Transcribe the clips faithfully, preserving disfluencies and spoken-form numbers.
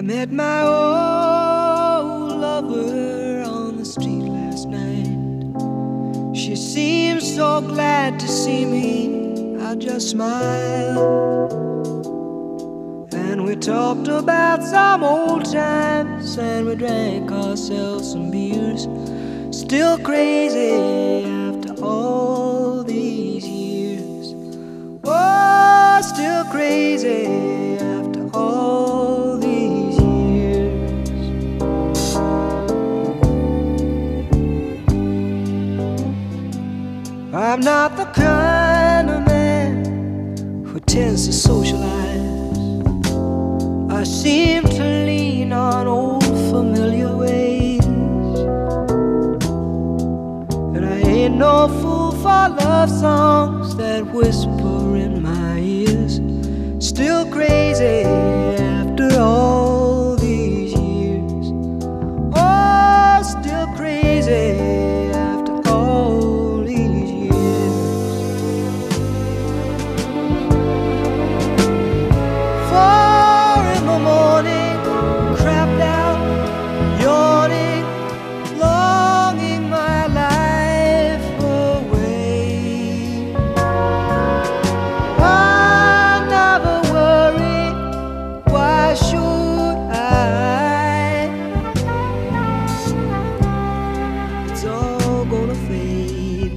Met my old lover on the street last night. She seemed so glad to see me, I just smiled. And we talked about some old times, and we drank ourselves some beers. Still crazy after all these years. Oh, still crazy after all these years. I'm not the kind of man who tends to socialize. I seem to lean on old familiar ways, and I ain't no fool for love songs that whisper in my ears. Still crazy after all these years. Oh, still crazy after all these years. Four in the morning, crapped out, yawning, longing my life away. I never worry, why should I? It's all gonna fade.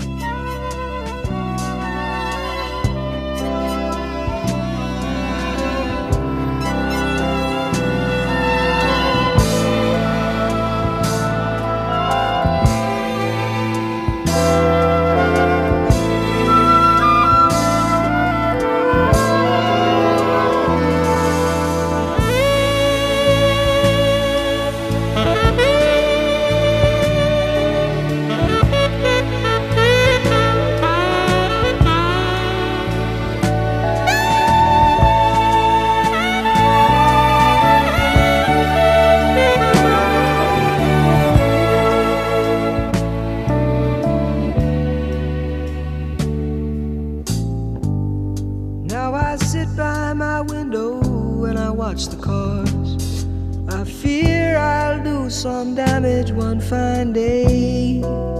Now I sit by my window and I watch the cars. I fear I'll do some damage one fine day,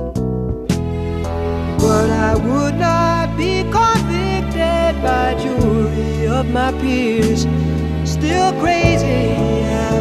but I would not be convicted by jury of my peers. Still crazy